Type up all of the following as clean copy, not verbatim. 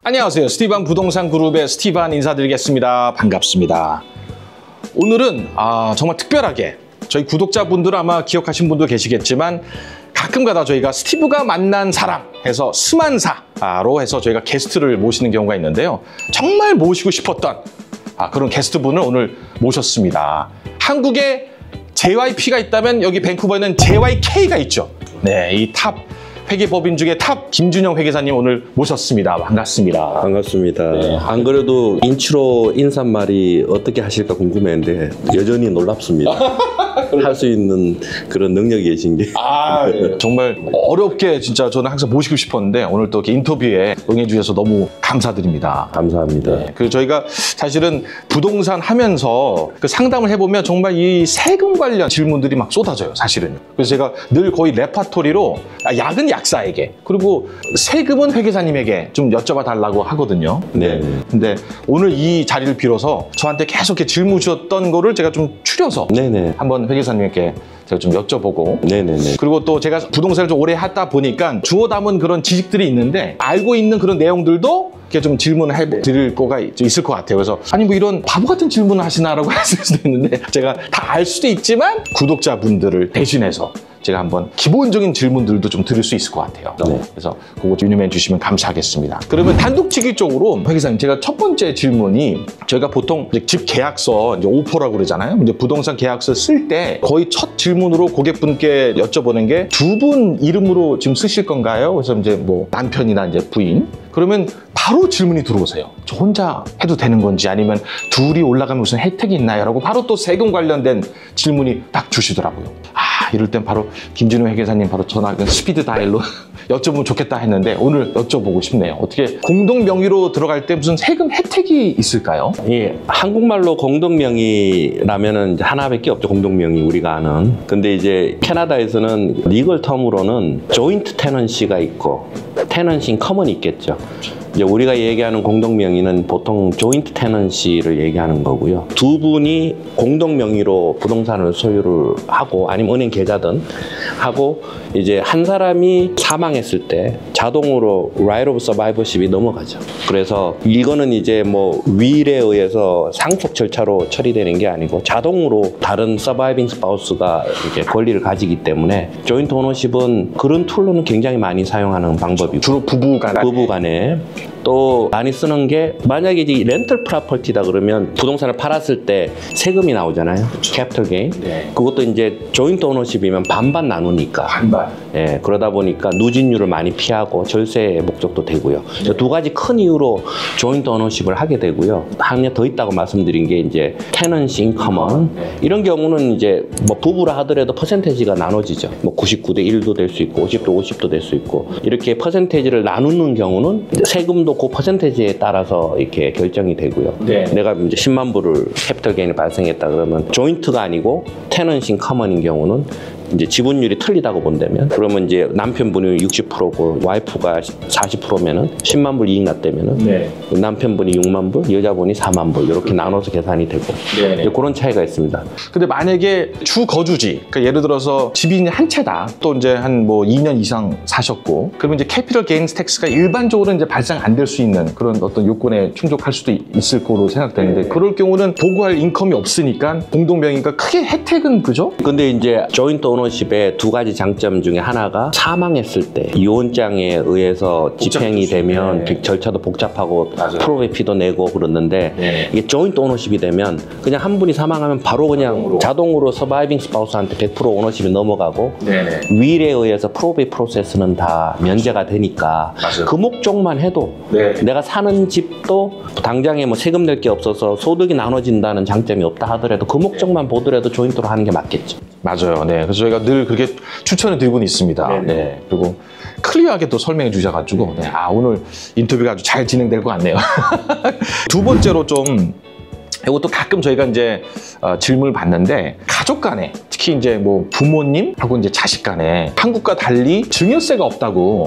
안녕하세요. 스티반 부동산 그룹의 스티반 인사드리겠습니다. 반갑습니다. 오늘은 정말 특별하게 저희 구독자분들 아마 기억하신 분도 계시겠지만 가끔가다 저희가 스티브가 만난 사람 해서 스만사로 해서 저희가 게스트를 모시는 경우가 있는데요. 정말 모시고 싶었던 그런 게스트분을 오늘 모셨습니다. 한국에 JYP가 있다면 여기 밴쿠버에는 JYK가 있죠. 네, 이 탑 회계법인 중에 탑 김준영 회계사님 오늘 모셨습니다. 반갑습니다. 반갑습니다. 네. 안 그래도 인트로 인사말이 어떻게 하실까 궁금했는데 여전히 놀랍습니다. 할 수 있는 그런 능력이 계신 게. 네. 정말 어렵게 진짜 저는 항상 모시고 싶었는데 오늘 또 이렇게 인터뷰에 응해주셔서 너무 감사드립니다. 감사합니다. 네. 그 저희가 사실은 부동산 하면서 그 상담을 해보면 정말 이 세금 관련 질문들이 막 쏟아져요, 사실은. 그래서 제가 늘 거의 레파토리로 약은 약사에게 그리고 세금은 회계사님에게 좀 여쭤봐 달라고 하거든요. 네. 근데 오늘 이 자리를 빌어서 저한테 계속 이렇게 질문 주셨던 거를 제가 좀 추려서 네네. 한번 회계사님께 제가 좀 여쭤보고 네네네. 그리고 또 제가 부동산을 좀 오래 하다 보니까 주워 담은 그런 지식들이 있는데 알고 있는 그런 내용들도 이렇게 좀 질문을 해드릴 거가 있을 것 같아요. 그래서 아니 뭐 이런 바보 같은 질문을 하시나라고 하실 수도 있는데 제가 다 알 수도 있지만 구독자분들을 대신해서 제가 한번 기본적인 질문들도 좀 드릴 수 있을 것 같아요. 네. 그래서 그거 좀 유념해 주시면 감사하겠습니다. 그러면 단독치기 쪽으로 회계사님 제가 첫 번째 질문이 저희가 보통 이제 집 계약서 이제 오퍼라고 그러잖아요. 이제 부동산 계약서 쓸 때 거의 첫 질문으로 고객분께 여쭤보는 게 두 분 이름으로 지금 쓰실 건가요? 그래서 이제 뭐 남편이나 이제 부인 그러면 바로 질문이 들어오세요. 저 혼자 해도 되는 건지 아니면 둘이 올라가면 무슨 혜택이 있나요? 라고 바로 또 세금 관련된 질문이 딱 주시더라고요. 이럴 땐 바로 김준영 회계사님 바로 전화 스피드 다이얼로 여쭤보면 좋겠다 했는데 오늘 여쭤보고 싶네요. 어떻게 공동 명의로 들어갈 때 무슨 세금 혜택이 있을까요? 예, 한국말로 공동명의라면은 하나밖에 없죠. 공동명의 우리가 아는. 근데 이제 캐나다에서는 리걸 텀으로는 조인트 테넌시가 있고 테넌시 인 커먼이 있겠죠. 이제 우리가 얘기하는 공동명의는 보통 조인트 테넌시를 얘기하는 거고요. 두 분이 공동명의로 부동산을 소유를 하고 아니면 은행 계좌든 하고 이제 한 사람이 사망했을 때 자동으로 right of survivorship이 넘어가죠. 그래서 이거는 이제 뭐 윌에 의해서 상속 절차로 처리되는 게 아니고 자동으로 다른 surviving spouse가 이제 권리를 가지기 때문에 조인트 오너십은 그런 툴로는 굉장히 많이 사용하는 방법이고 주로 부부간에 또 많이 쓰는 게 만약에 이제 렌털 프로퍼티다 그러면 부동산을 팔았을 때 세금이 나오잖아요. 캐피털 게인. 네. 그것도 이제 조인트 오너십이면 반반 나누니까. 반반. 예, 그러다 보니까 누진율을 많이 피하고 절세 목적도 되고요. 네. 두 가지 큰 이유로 조인트 오너십을 하게 되고요. 하나 더 있다고 말씀드린 게 이제 테넌시 인 커먼. 네. 이런 경우는 이제 뭐 부부라 하더라도 퍼센테이지가 나눠지죠. 뭐 99대 1도 될 수 있고 50도 50도 될 수 있고 이렇게 퍼센테이지를 나누는 경우는 세금도 그 퍼센테이지에 따라서 이렇게 결정이 되고요. 네. 내가 이제 10만 불을 캐피털 게인이 발생했다 그러면 조인트가 아니고 테넌시 인 커먼인 경우는 이제 지분율이 틀리다고 본다면 그러면 이제 남편분이 60%고 와이프가 40%면은 10만 불 이익 났다면은 네. 남편분이 6만 불, 여자분이 4만 불 이렇게 나눠서 계산이 되고 네네. 그런 차이가 있습니다. 근데 만약에 주 거주지, 그러니까 예를 들어서 집이 한 채다. 또 이제 한 뭐 2년 이상 사셨고, 그러면 이제 캐피털 게인스 텍스가 일반적으로 이제 발생 안 될 수 있는 그런 어떤 요건에 충족할 수도 있을 거로 생각되는데, 그럴 경우는 보고할 인컴이 없으니까 공동명의가 크게 혜택은 그죠? 근데 이제 조인트 오너십의 두 가지 장점 중에 하나가 사망했을 때 이혼장에 의해서 집행이 되면 네. 절차도 복잡하고 맞아요. 프로베피도 내고 그러는데 네. 이게 조인트 오너십이 되면 그냥 한 분이 사망하면 바로 그냥 자동으로 서바이빙 스파우스한테 100% 오너십이 넘어가고 네네. 윌에 의해서 프로베이 프로세스는 다 면제가 되니까 맞아요. 그 목적만 해도 네. 내가 사는 집도 당장에 뭐 세금 낼 게 없어서 소득이 나눠진다는 장점이 없다 하더라도 그 목적만 보더라도 조인트로 하는 게 맞겠죠. 맞아요. 네. 그래서 저희가 늘 그렇게 추천을 드리고는 있습니다. 네네. 네. 그리고 클리어하게 또 설명해 주셔가지고, 네. 오늘 인터뷰가 아주 잘 진행될 것 같네요. 두 번째로 좀, 이것도 가끔 저희가 이제 질문을 받는데, 가족 간에, 특히 이제 뭐 부모님하고 이제 자식 간에 한국과 달리 증여세가 없다고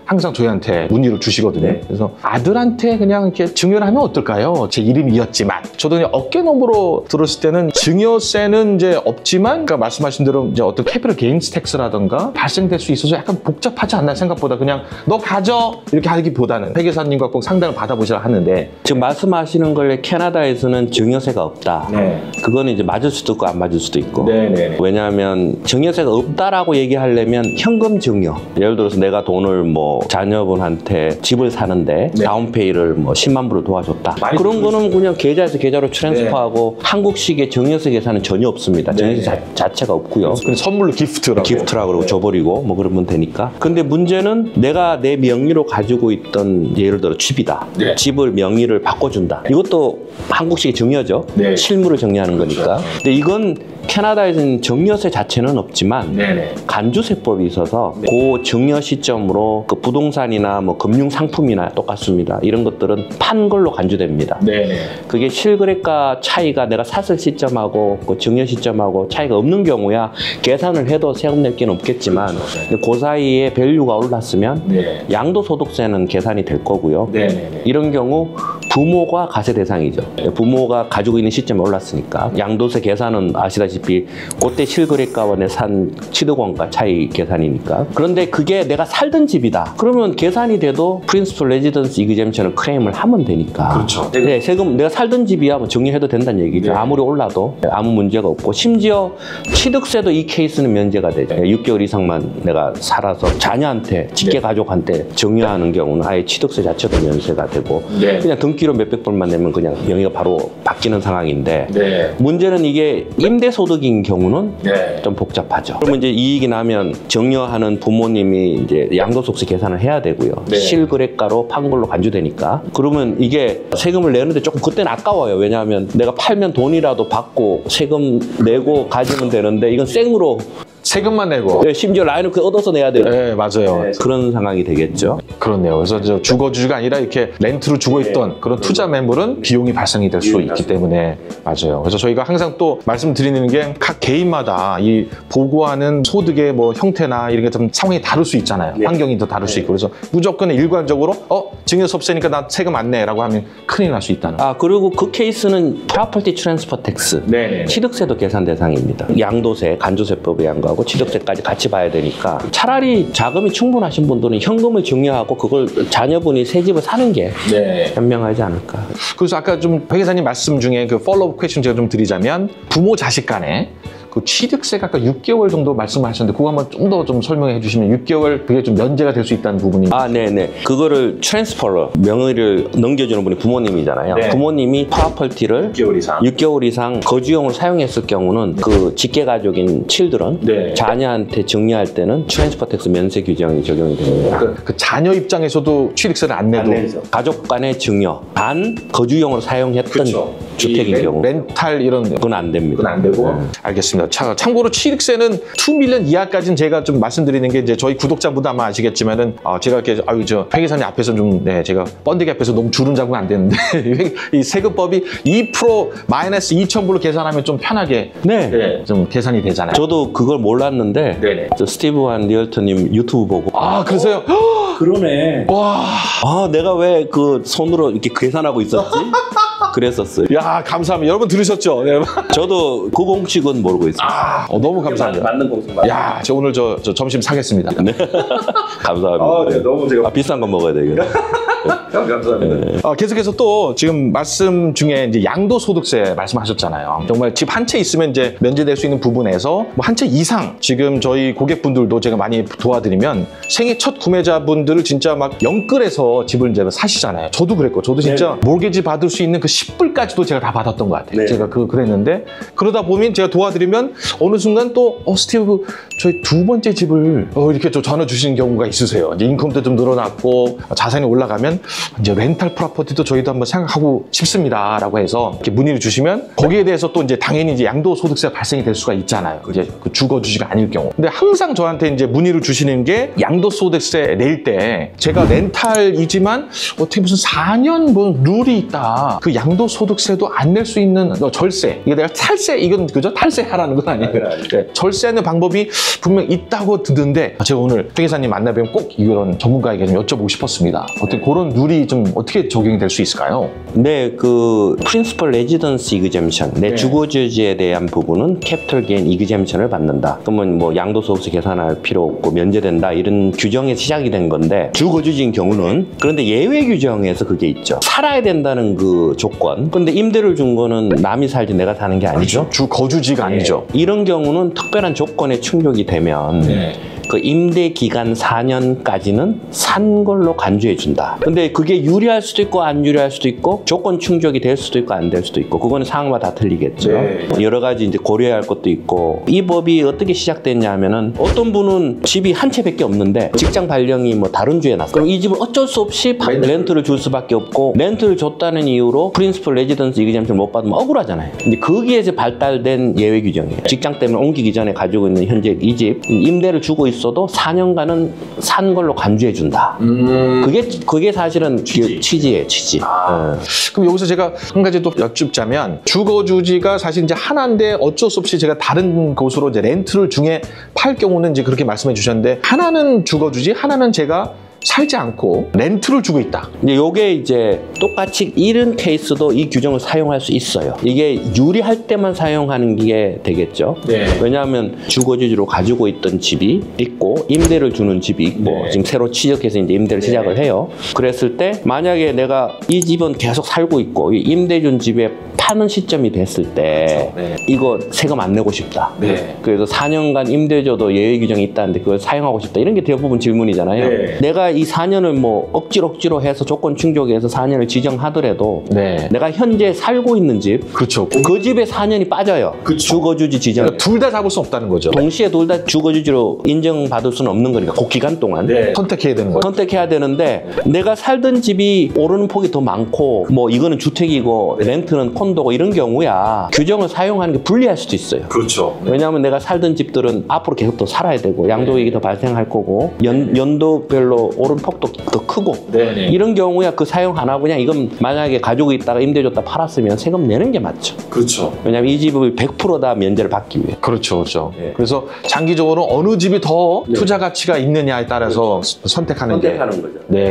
항상 저희한테 문의를 주시거든요. 그래서 아들한테 그냥 이렇게 증여를 하면 어떨까요? 제 이름이었지만 저도 그냥 어깨너머로 들었을 때는 증여세는 이제 없지만 그러니까 말씀하신 대로 이제 어떤 캐피털 게인스 텍스라든가 발생될 수 있어서 약간 복잡하지 않나 생각보다 그냥 너 가져 이렇게 하기보다는 회계사님과 꼭 상담을 받아보시라 하는데 지금 말씀하시는 걸 캐나다에서는 증여세가 없다. 네. 그거는 이제 맞을 수도 있고 안 맞을 수도 있고. 네네. 왜냐하면 증여세가 없다라고 얘기하려면 현금 증여. 예를 들어서 내가 돈을 뭐 자녀분한테 집을 사는데 네. 다운페이를 뭐 10만 불을 도와줬다. 많이 그런 거는 그냥 계좌에서 계좌로 트랜스퍼하고 한국식의 증여세 계산은 전혀 없습니다. 증여세 자체가 없고요. 그냥 선물로 기프트라고. 기프트라고 그러고 줘버리고 뭐 그러면 되니까. 근데 문제는 내가 내 명의로 가지고 있던 예를 들어 집이다. 네. 집을 명의를 바꿔준다. 이것도 한국식의 증여죠. 네. 실물을 정리하는 거니까. 근데 이건 캐나다에서는 증여세 자체는 없지만 네네. 간주세법이 있어서 그 증여 시점으로 그 부동산이나 뭐 금융 상품이나 똑같습니다. 이런 것들은 판 걸로 간주됩니다. 네네. 그게 실거래가 차이가 내가 샀을 시점하고 그 증여 시점하고 차이가 없는 경우야 계산을 해도 세금 낼 게는 없겠지만 근데 그 사이에 밸류가 올랐으면 네. 양도소득세는 계산이 될 거고요. 네네. 이런 경우 부모가 과세 대상이죠. 부모가 가지고 있는 시점에 올랐으니까 양도세 계산은 아시다시피 그때 실거래가와 내 산 취득원가 차이 계산이니까. 그런데 그게 내가 살던 집이다. 그러면 계산이 돼도 프린시플 레지던스 이그젬션을 클레임을 하면 되니까. 그렇죠. 네, 세금 내가 살던 집이야 뭐 정리해도 된다는 얘기죠. 네. 아무리 올라도 아무 문제가 없고 심지어 취득세도 이 케이스는 면제가 되죠. 6개월 이상만 내가 살아서 자녀한테 직계 가족한테 정리하는 경우는 아예 취득세 자체도 면세가 되고 네. 그냥 등기로 몇백 불만 내면 그냥 명의가 바로 바뀌는 상황인데 네. 문제는 이게 임대소득인 경우는 네. 좀 복잡하죠. 그러면 이제 이익이 나면 정려하는 부모님이 이제 양도소득세 계산을 해야 되고요. 네. 실거래가로 판 걸로 간주되니까. 그러면 이게 세금을 내는데 조금 그때는 아까워요. 왜냐하면 내가 팔면 돈이라도 받고 세금 내고 가지면 되는데 이건 생으로 세금만 내고. 심지어 라인을 얻어서 내야 돼요. 네, 맞아요. 그런 상황이 되겠죠. 그렇네요. 그래서 저 주거주가 아니라 이렇게 렌트로 주고 있던 그런 투자 매물은 비용이 발생이 될 수 있기 때문에 맞아요. 그래서 저희가 항상 또 말씀드리는 게 각 개인마다 이 보고하는 소득의 뭐 형태나 이런 게 좀 상황이 다를 수 있잖아요. 환경이 더 다를 수 있고 그래서 무조건 일괄적으로 증여세없으니까 나 세금 안 내라고 하면 큰일 날 수 있다는. 그리고 그 케이스는 프로퍼티 트랜스퍼 텍스, 네네. 취득세도 계산 대상입니다. 양도세, 간주세법에 양도하고 취득세까지 같이 봐야 되니까 차라리 자금이 충분하신 분들은 현금을 증여하고 그걸 자녀분이 새 집을 사는 게 네. 현명하지 않을까. 그래서 아까 좀 회계사님 말씀 중에 그 팔로우 퀘스천 제가 좀 드리자면 부모 자식 간에 그 취득세가 아까 6개월 정도 말씀하셨는데 그거 한번 좀 더 좀 설명해 주시면 6개월 그게 좀 면제가 될 수 있다는 부분이 네네. 그거를 트랜스퍼러 명의를 넘겨주는 분이 부모님이잖아요. 네. 부모님이 프로퍼티를 6개월 이상 6개월 이상 거주용으로 사용했을 경우는 그 직계가족인 칠들은 네. 자녀한테 증여할 때는 트랜스퍼 텍스 면세 규정이 적용이 됩니다. 그 자녀 입장에서도 취득세를 안 내도 가족 간의 증여, 단 거주용으로 사용했던 그쵸. 주택인 경우 렌탈 이런 그건 안 됩니다. 그건 안 되고 알겠습니다. 참고로 취득세는 2밀리언 이하까지는 제가 좀 말씀드리는 게 이제 저희 구독자분도 아마 아시겠지만은 제가 이렇게 저 회계사님 앞에서 좀 제가 번데기 앞에서 너무 주름 잡으면 안 되는데 이 세금법이 2% 마이너스 2,000불로 계산하면 좀 편하게 좀 계산이 되잖아요. 저도 그걸 몰랐는데 네네. 저 스티브 한 리얼터님 유튜브 보고 그러세요? 그러네. 와. 내가 왜 그 손으로 이렇게 계산하고 있었지? 그랬었어요. 야, 감사합니다. 여러분 들으셨죠? 네. 저도 그 공식은 모르고 있어요. 너무 감사합니다. 맞는 공식 맞아요. 야, 저 오늘 저 점심 사겠습니다. 네. 감사합니다. 너무 제가 비싼 거 먹어야 되겠네. 감사합니다. 계속해서 또 지금 말씀 중에 이제 양도소득세 말씀하셨잖아요. 정말 집 한 채 있으면 이제 면제될 수 있는 부분에서 뭐 한 채 이상 지금 저희 고객분들도 제가 많이 도와드리면 생애 첫 구매자분들을 진짜 막 영끌해서 집을 이제 사시잖아요. 저도 그랬고, 저도 진짜 몰개지 받을 수 있는 그 10불까지도 제가 다 받았던 것 같아요. 제가 그랬는데 그러다 보면 제가 도와드리면 어느 순간 또 스티브 저희 두 번째 집을 이렇게 저 전화 주시는 경우가 있으세요. 이제 인컴도 좀 늘어났고 자산이 올라가면 그러면 이제 렌탈 프로퍼티도 저희도 한번 생각하고 싶습니다라고 해서 이렇게 문의를 주시면 거기에 대해서 또 이제 당연히 이제 양도소득세가 발생이 될 수가 있잖아요. 이제 그 주거주지가 아닐 경우. 근데 항상 저한테 이제 문의를 주시는 게 양도소득세 낼 때 제가 렌탈이지만 어떻게 무슨 4년 뭐 룰이 있다. 그 양도소득세도 안 낼 수 있는 절세. 이게 내가 탈세 이건 그죠? 탈세하라는 건 아니에요. 네, 절세하는 방법이 분명 있다고 듣는데 제가 오늘 회계사님 만나뵈면 꼭 이런 전문가에게 좀 여쭤보고 싶었습니다. 어떻게 그런 룰이 좀 어떻게 적용이 될 수 있을까요? 네, 그 프린시플 레지던스 이그젬션, 내 네. 주거주지에 대한 부분은 캐피털 게인 이그젬션을 받는다. 그러면 뭐 양도소득세 계산할 필요 없고 면제된다 이런 규정에서 시작이 된 건데 주거주지인 경우는 그런데 예외 규정에서 그게 있죠. 살아야 된다는 그 조건. 근데 임대를 준 거는 남이 살지 내가 사는 게 아니죠. 주거주지가 아니죠. 이런 경우는 특별한 조건에 충족이 되면 그 임대 기간 4년까지는 산 걸로 간주해 준다. 근데 그게 유리할 수도 있고 안 유리할 수도 있고 조건 충족이 될 수도 있고 안 될 수도 있고 그거는 상황마다 다 틀리겠죠. 여러 가지 이제 고려해야 할 것도 있고 이 법이 어떻게 시작됐냐 하면은 어떤 분은 집이 한 채밖에 없는데 직장 발령이 뭐 다른 주에 났어. 그럼 이 집은 어쩔 수 없이 렌트를 줄 수밖에 없고 렌트를 줬다는 이유로 프린시플 레지던스 이그젬션 못 받으면 억울하잖아요. 근데 거기에서 발달된 예외 규정이에요. 직장 때문에 옮기기 전에 가지고 있는 현재 이 집 임대를 주고 있어도 4년간은 산 걸로 간주해 준다. 그게 사실은 취지예요, 취지. 그럼 여기서 제가 한 가지 또 여쭙자면 주거주지가 사실 이제 하나인데 어쩔 수 없이 제가 다른 곳으로 이제 렌트를 중에 팔 경우는 이제 그렇게 말씀해 주셨는데 하나는 주거주지, 하나는 제가 살지 않고 렌트를 주고 있다. 근데 요게 이제 똑같이 이런 케이스도 이 규정을 사용할 수 있어요. 이게 유리할 때만 사용하는 게 되겠죠. 왜냐하면 주거주지로 가지고 있던 집이 있고 임대를 주는 집이 있고 지금 새로 취득해서 이제 임대를 시작을 해요. 그랬을 때 만약에 내가 이 집은 계속 살고 있고 이 임대 준 집에 파는 시점이 됐을 때 이거 세금 안 내고 싶다. 그래서 4년간 임대 줘도 예외 규정이 있다는데 그걸 사용하고 싶다. 이런 게 대부분 질문이잖아요. 내가 이 4년을 뭐 억지로 해서 조건 충족해서 4년을 지정하더라도 내가 현재 살고 있는 집, 그렇죠. 그 집에 4년이 빠져요. 주거주지 지정. 그러니까 둘 다 잡을 수 없다는 거죠. 동시에 둘 다 주거주지로 인정받을 수는 없는 거니까 그 기간 동안 선택해야 되는 거죠. 선택해야 되는데 내가 살던 집이 오르는 폭이 더 많고 뭐 이거는 주택이고 렌트는 콘도고 이런 경우야 규정을 사용하는 게 불리할 수도 있어요. 그렇죠. 왜냐하면 내가 살던 집들은 앞으로 계속 더 살아야 되고 양도이익이 더 발생할 거고 연도별로 오른폭도 더 크고 이런 경우야 그 사용 하나 그냥 이건 만약에 가지고 있다가 임대 줬다 팔았으면 세금 내는 게 맞죠. 그렇죠. 왜냐하면 이 집을 100% 다 면제를 받기 위해. 그렇죠, 그렇죠. 그래서 장기적으로 어느 집이 더 투자 가치가 있느냐에 따라서 선택하는 거죠.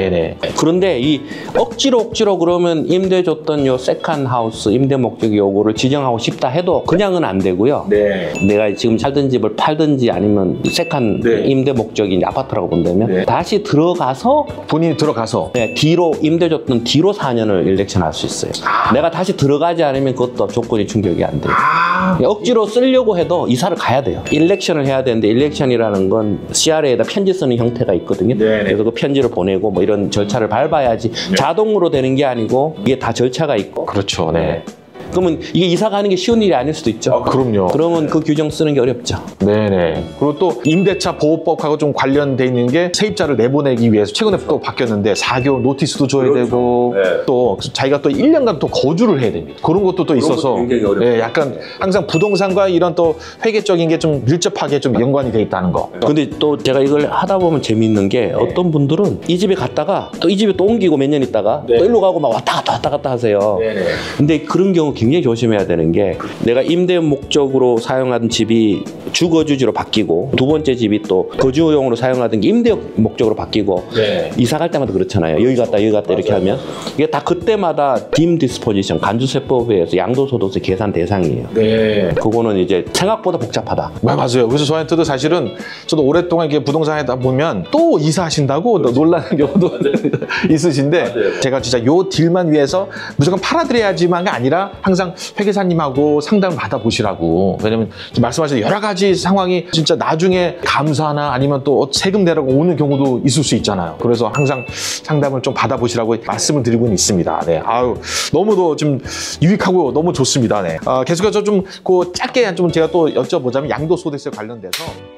그런데 이 억지로 그러면 임대 줬던 요 세컨 하우스 임대 목적 요구를 지정하고 싶다 해도 그냥은 안 되고요. 내가 지금 살던 집을 팔든지 아니면 세컨 임대 목적인 아파트라고 본다면 다시 들어가서 본인이 들어가서 뒤로 임대 줬던 뒤로 4년을 일렉션 할 수 있어요. 내가 다시 들어가지 않으면 그것도 조건이 충족이 안 돼요. 억지로 쓰려고 해도 이사를 가야 돼요. 일렉션을 해야 되는데 일렉션이라는 건 CRA에다 편지 쓰는 형태가 있거든요. 그래서 그 편지를 보내고 뭐 이런 절차를 밟아야지 자동으로 되는 게 아니고 이게 다 절차가 있고. 그렇죠. 그러면 이게 이사 가는 게 쉬운 일이 아닐 수도 있죠. 그럼요. 그러면 그 규정 쓰는 게 어렵죠. 그리고 또 임대차 보호법하고 좀 관련돼 있는 게 세입자를 내보내기 위해서 최근에 또 바뀌었는데 4개월 노티스도 줘야 되고 또 자기가 또 1년간 또 거주를 해야 됩니다. 그런 것도 또 있어서 굉장히 어렵죠. 약간 항상 부동산과 이런 또 회계적인 게 좀 밀접하게 좀 연관이 돼 있다는 거. 근데 또 제가 이걸 하다 보면 재미있는 게 어떤 분들은 이 집에 갔다가 또 이 집에 또 옮기고 몇 년 있다가 또 일로 가고 막 왔다 갔다 하세요. 근데 그런 경우 굉장히 조심해야 되는 게 내가 임대 목적으로 사용하던 집이 주거주지로 바뀌고 두 번째 집이 또 거주용으로 사용하던 게 임대 목적으로 바뀌고 이사 갈 때마다 그렇잖아요. 여기 갔다 이렇게 하면 이게 다 그때마다 딤 디스포지션 간주세법에 의해서 양도소득세 계산 대상이에요. 그거는 이제 생각보다 복잡하다. 맞아요. 그래서 저한테도 사실은 저도 오랫동안 이렇게 부동산에 하다 보면 또 이사하신다고 놀라는 경우도 있으신데 제가 진짜 요 딜만 위해서 무조건 팔아드려야지만가 아니라 항상 회계사님하고 상담을 받아보시라고. 왜냐면 말씀하신 여러 가지 상황이 진짜 나중에 감사나 아니면 또 세금 내라고 오는 경우도 있을 수 있잖아요. 그래서 항상 상담을 좀 받아보시라고 말씀을 드리고는 있습니다. 아유, 너무도 좀 유익하고 너무 좋습니다. 계속해서 좀 짧게 좀 제가 또 여쭤보자면 양도소득세 관련돼서